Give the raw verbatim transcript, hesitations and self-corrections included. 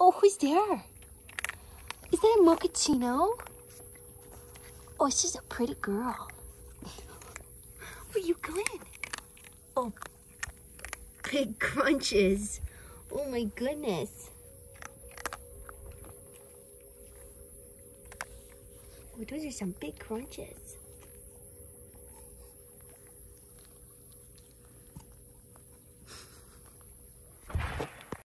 Oh, who's there? Is that a mochaccino? Oh, she's a pretty girl. Where you going? Oh, big crunches. Oh my goodness. Oh, those are some big crunches.